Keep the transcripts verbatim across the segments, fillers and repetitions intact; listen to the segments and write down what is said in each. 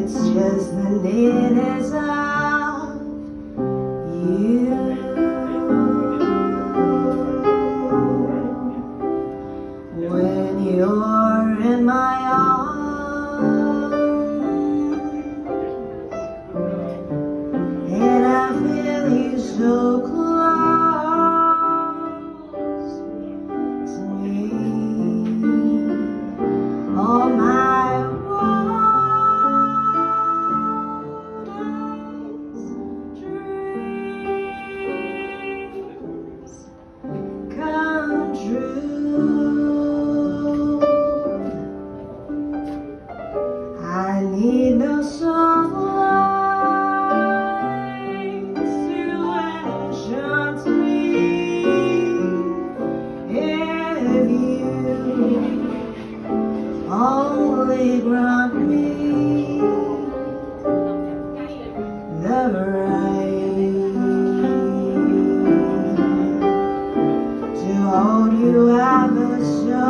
just the nearness of you. When you're in my arms and I feel you so close to me, all my I need no soft lights to enchant me if you only grant me the right to hold you ever so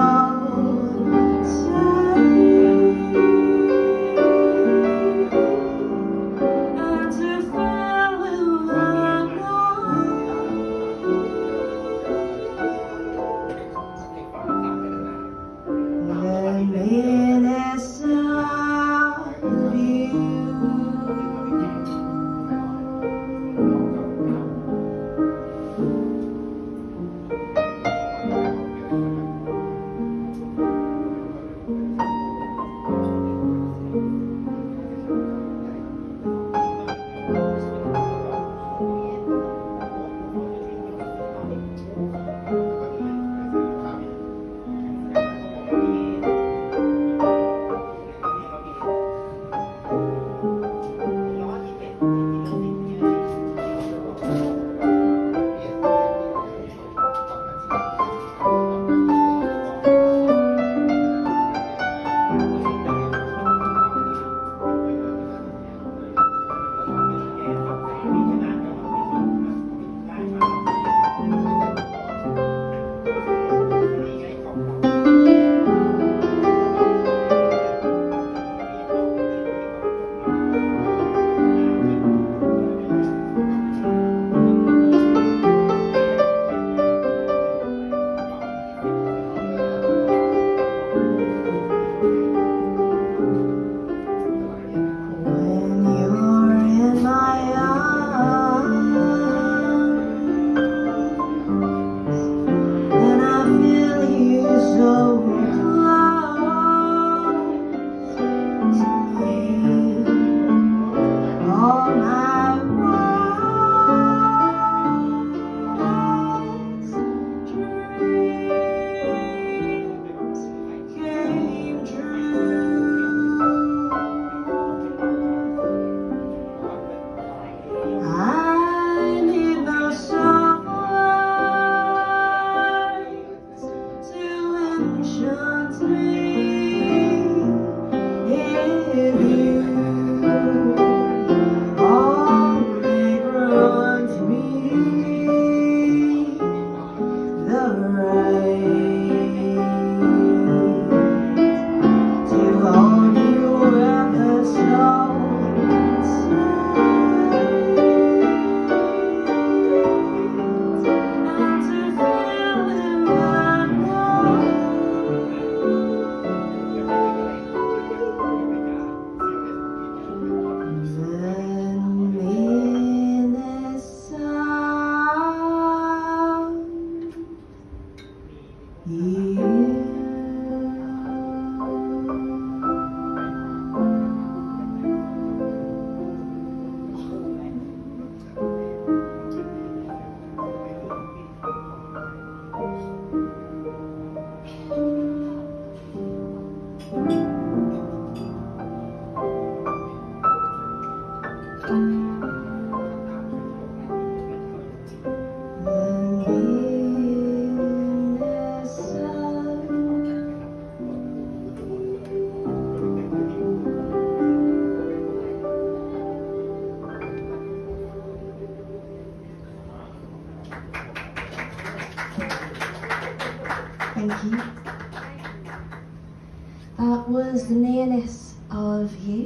Thank you. That was the nearness of you.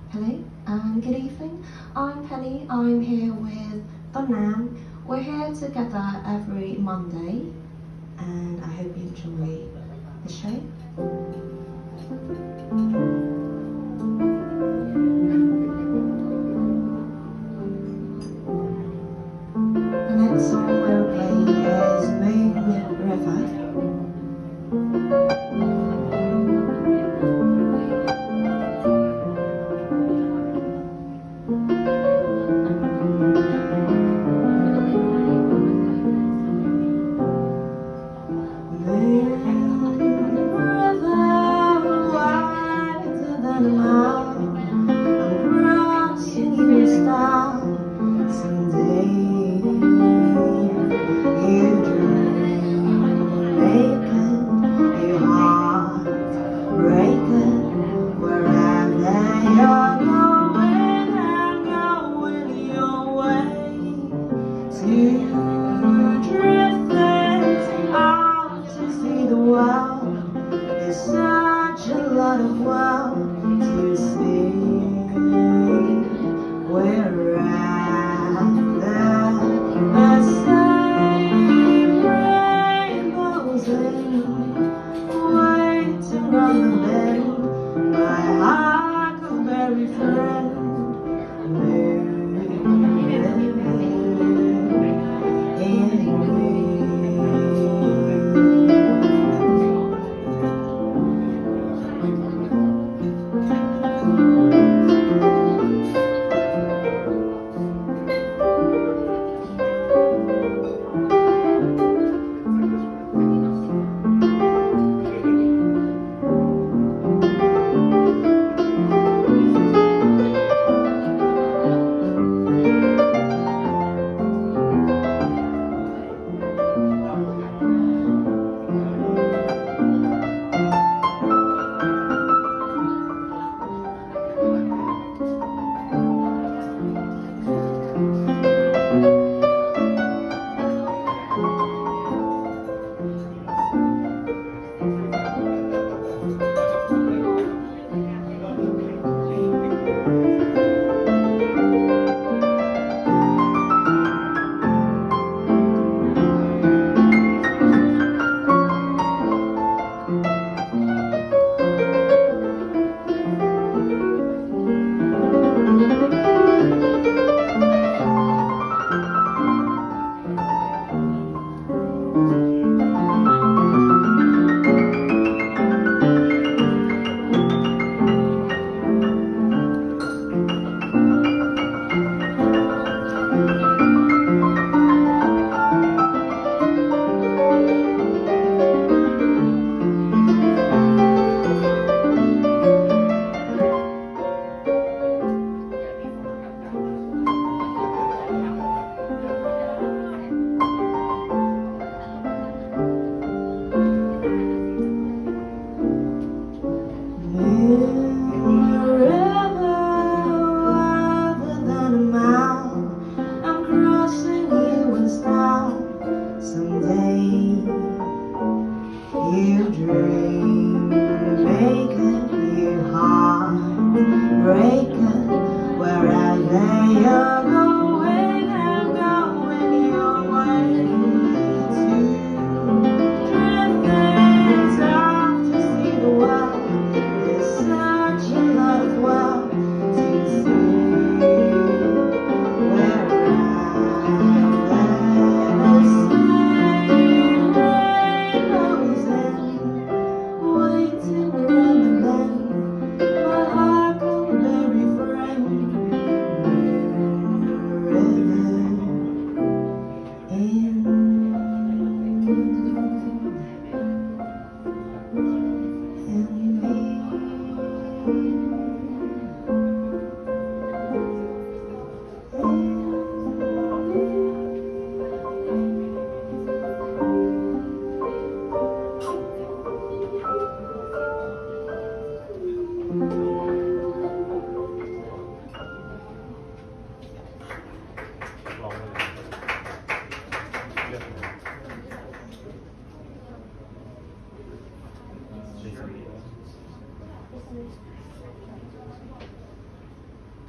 Hello and good evening. I'm Penny. I'm here with Don Nam. We're here together every Monday and I hope you enjoy the show. The next song we'll play is Moon River. There's such a lot of world to see.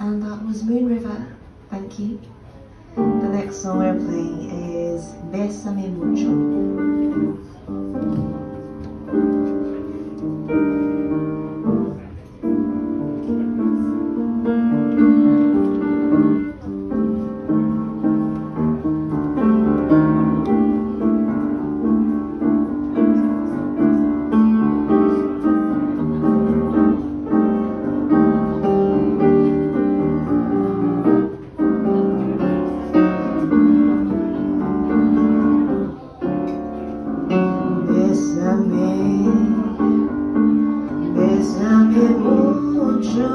and that was Moon River. Thank you. The next song we're playing is Bésame Mucho. Bésame mucho,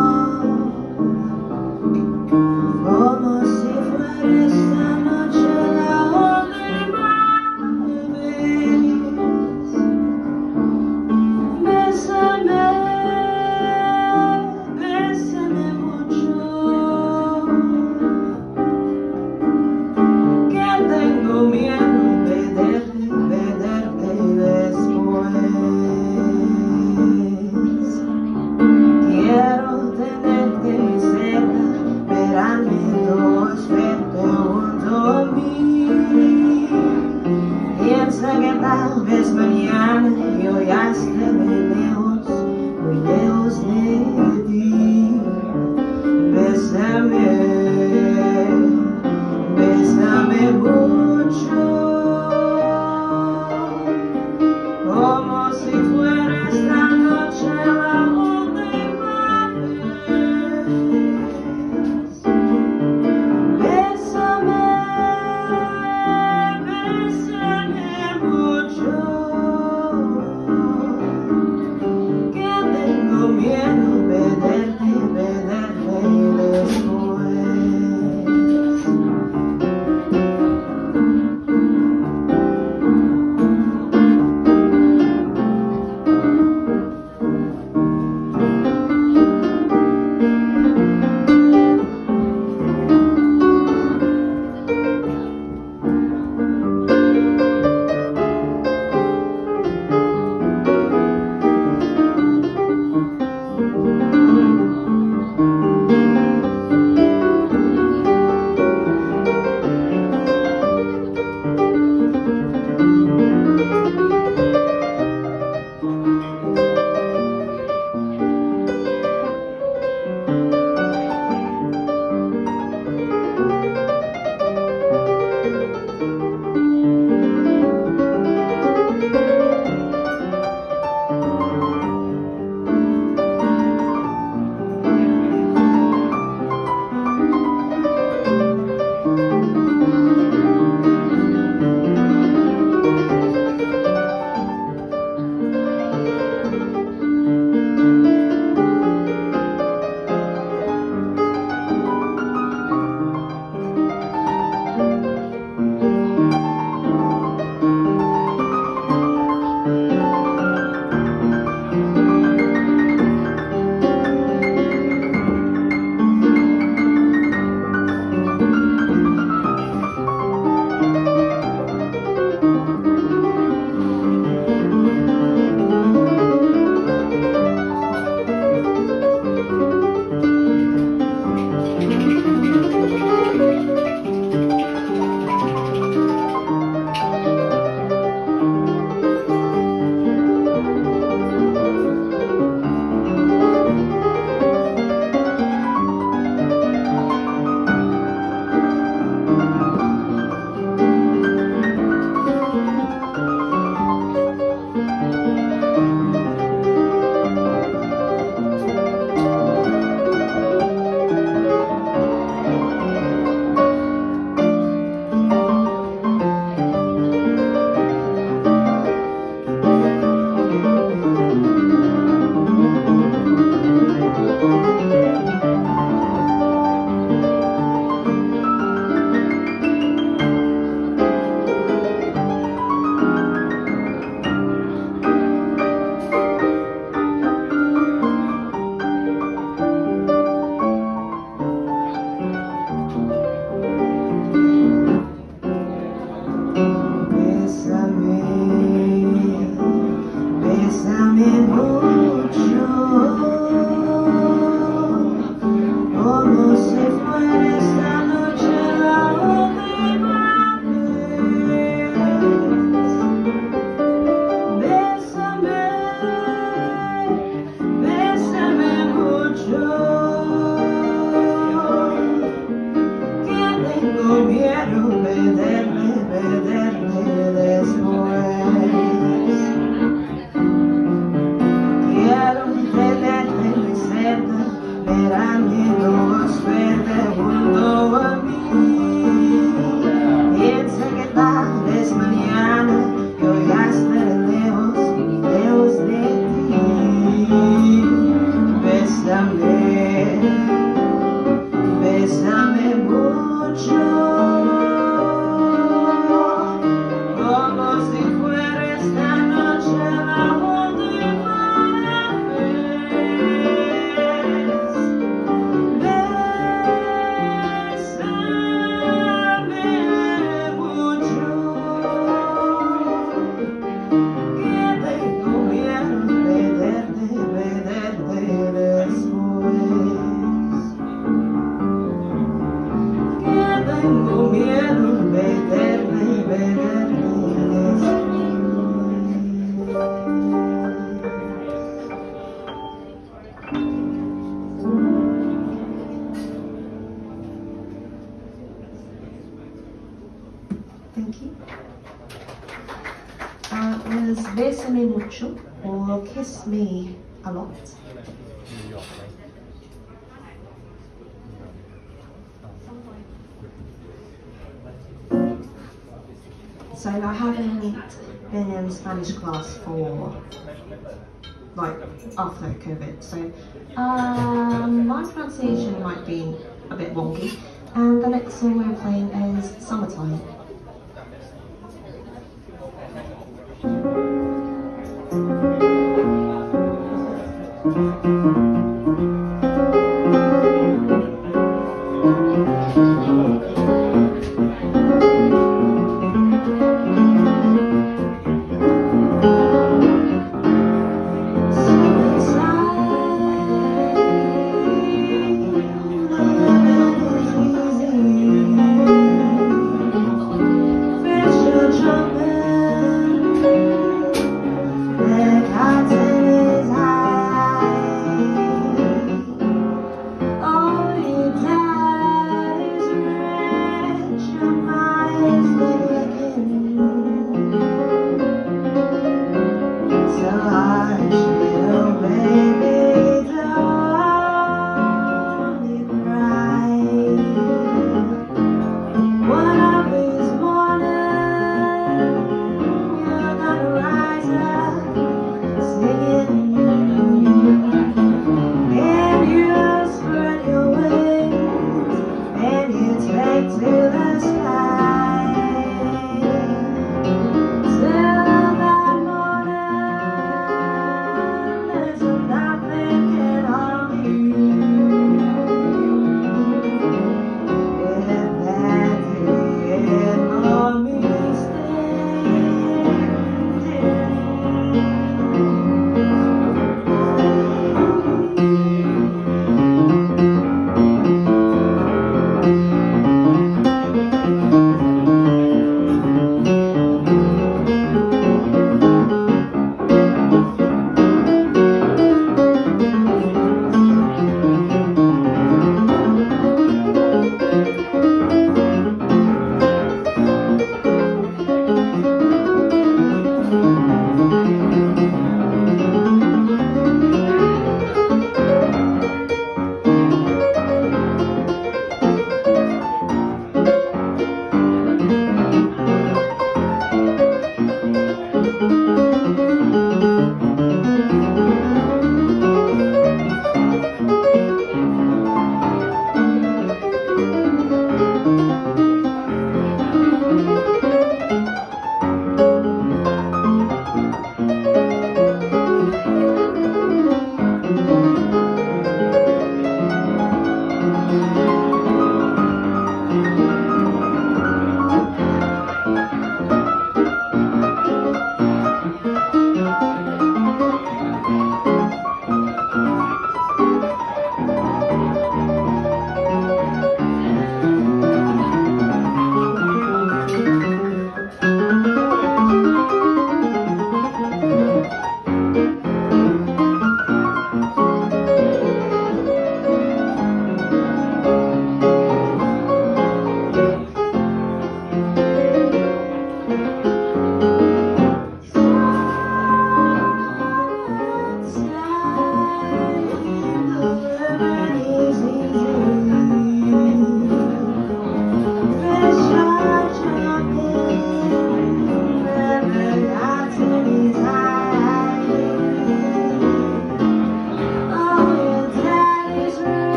como si fuera esta noche la última vez. Bésame, bésame mucho, que tengo miedo de perderte, perderte después. Quiero tenerte muy cerca, verme dos verte junto a mí. Piensa que tal vez mañana yo ya esté muy lejos, muy lejos de ti. Bésame, bésame mucho, como si fuera esta noche la última vez. Bésame, bésame mucho, que tengo miedo de perderte, perderte después. esperando verte junto a mí. Piensa que tal vez mañana yo ya estaré lejos, lejos de ti. Bésame, bésame mucho, como si fuera esta noche la última vez. Bésame mucho, que tengo miedo de perderte, perderte después. Que tengo miedo de perderte, perderte después. Thank you. Uh, was Bésame mucho or Kiss Me a lot? So I haven't been in Spanish class for like after COVID, so um, my pronunciation might be a bit wonky. And the next song we're playing is Summertime.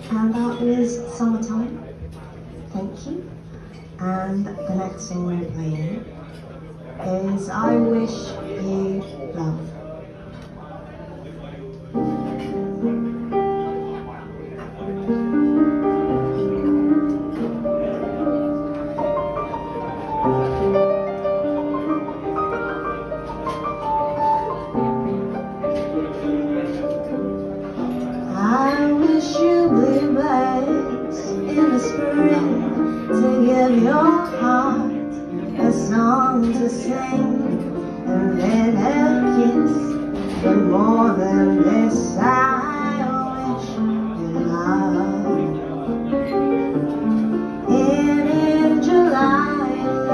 And that was Summertime. Thank you. And the next song we're playing is I Wish You Love. I wish you bluebirds in the spring to give your heart a song to sing, and then a kiss. But more than this, I wish you love. And in July,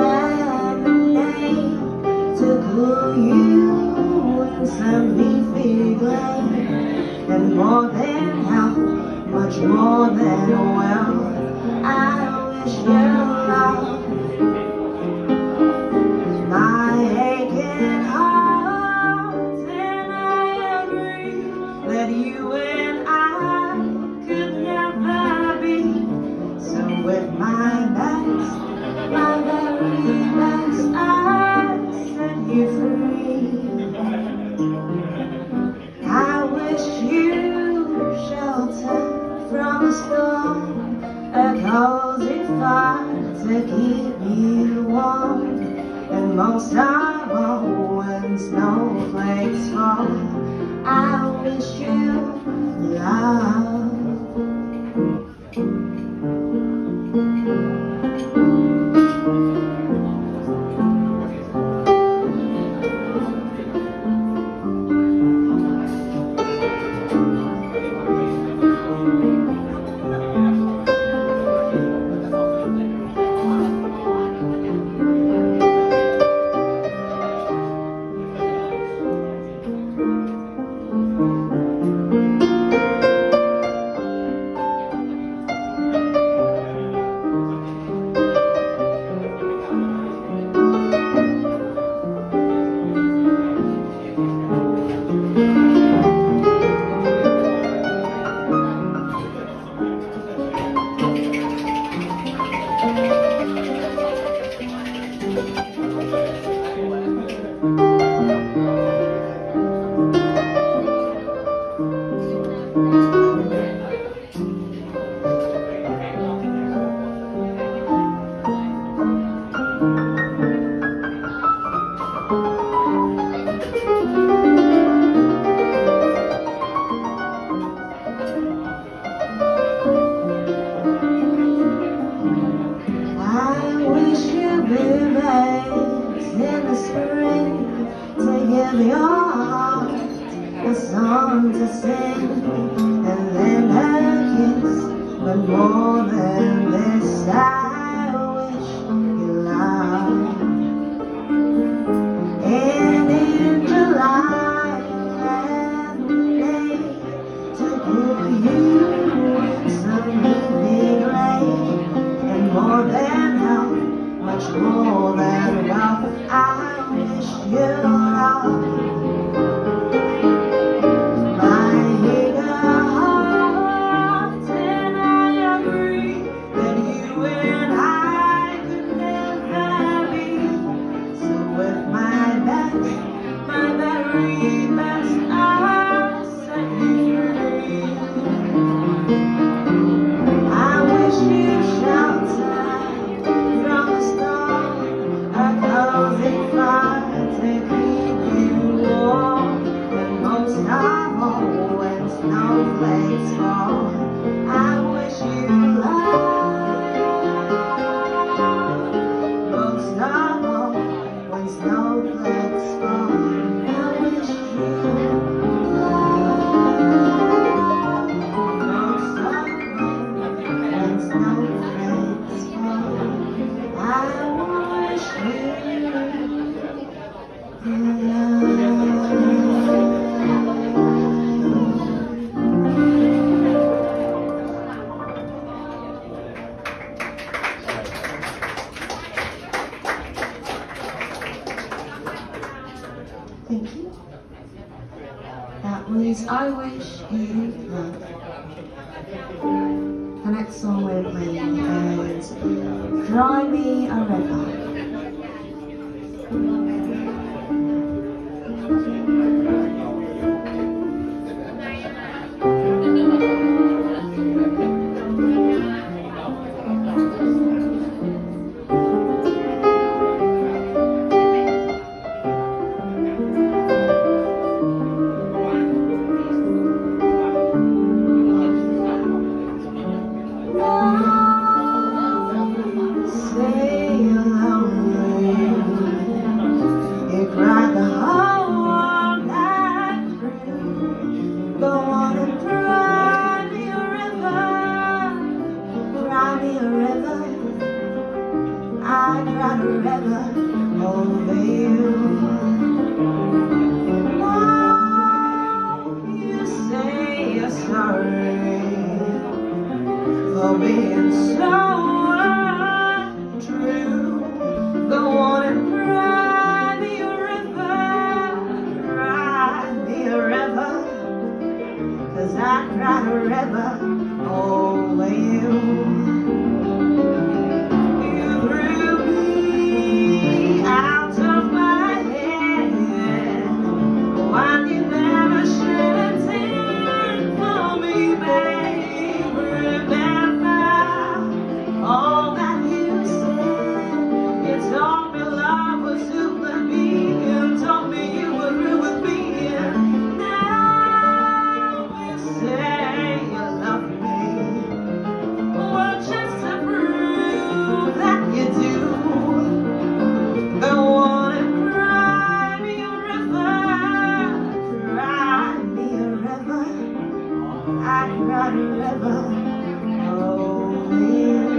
lemonade to cool you in some leafy glade. And more than health, much more than wealth, I wish you love. My aching heart, and I agree that you and I could never be. So with my best, my very best, I set you free. I wish you shelter from the storm, a cozy fire to keep you warm, and most of all, when snowflakes fall, I wish you love. Give your heart a song to sing, and then a kiss. But more than this, I wish you love. And in July, lemonade to cool you in some leafy glade, and more than health, much more than wealth, I wish you love. Thank you. That was I Wish You Love. the next song with me is Cry Me a River. I'd rather ever over you. Won't you say you're sorry for being so untrue? Go on and cry me a river, cry me a river, 'cause I'd rather ever over you. I'd rather ever over you.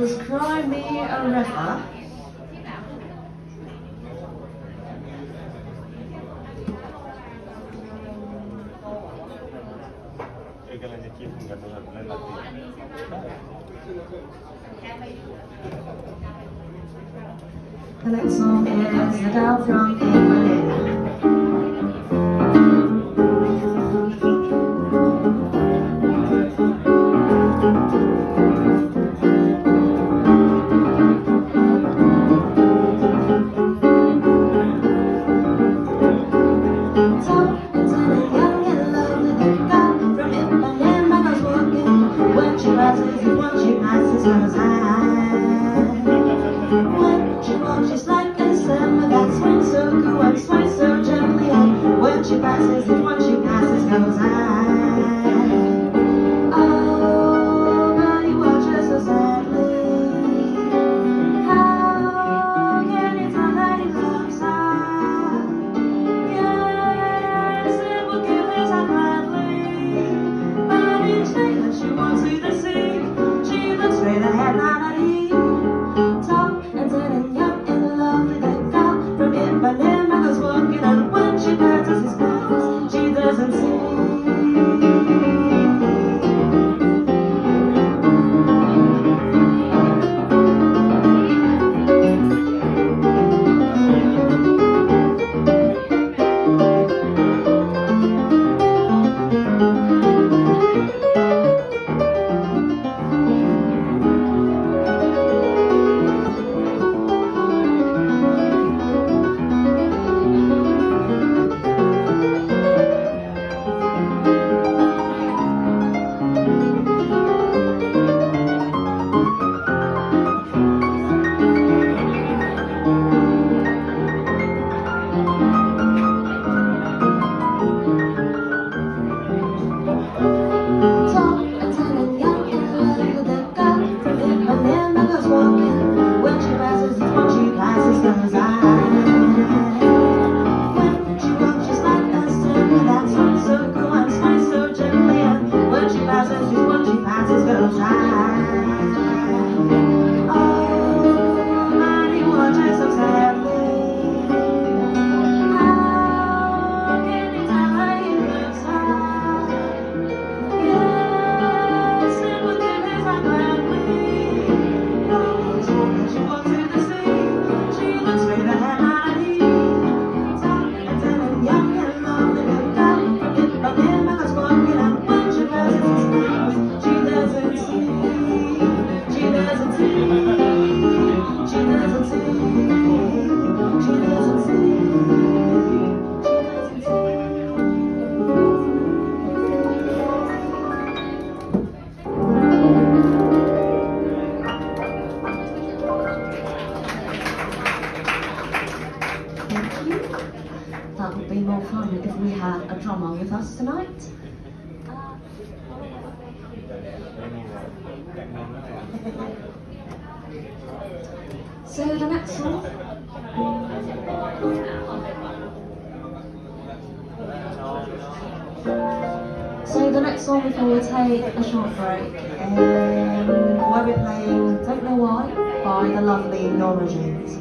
was Cry Me a River. The next song is The Girl from England. That would be more fun if we had a drummer with us tonight. Uh, so the next song. So the next song before we take a short break, um, we'll be playing Don't Know Why by the lovely Norma Jeans.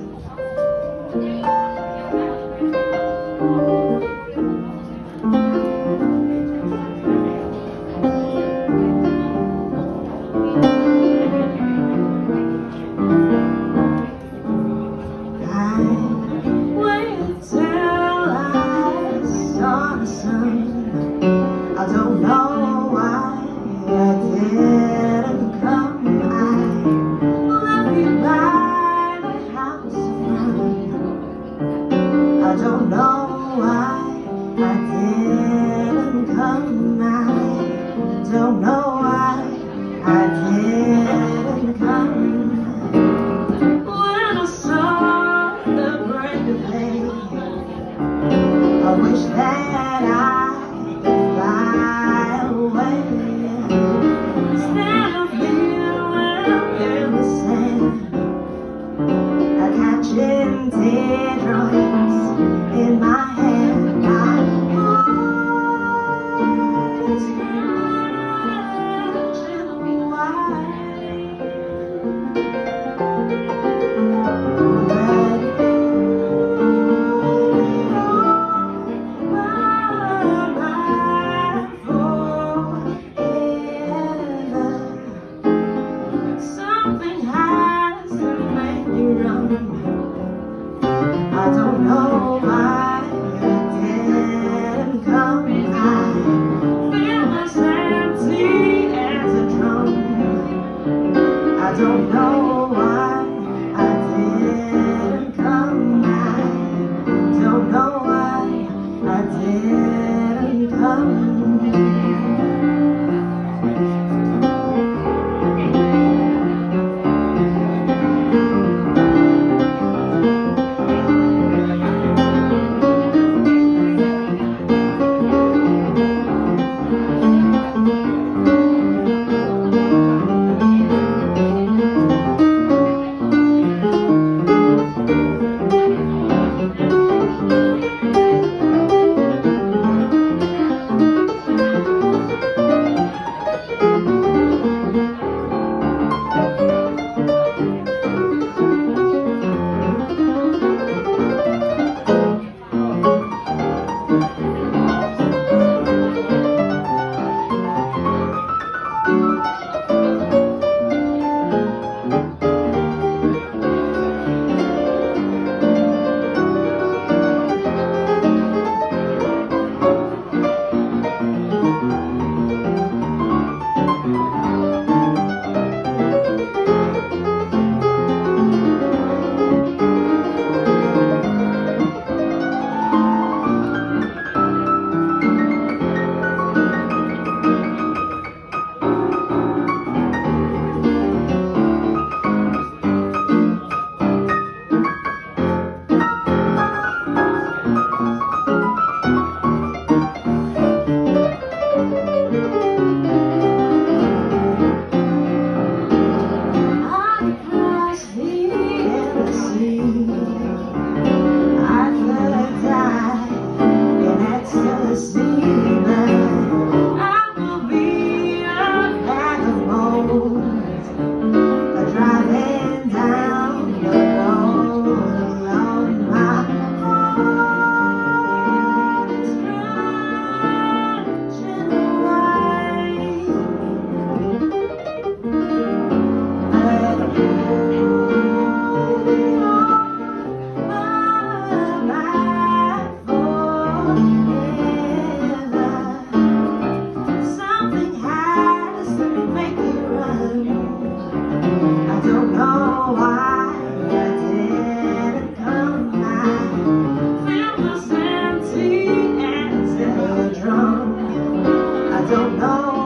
don't know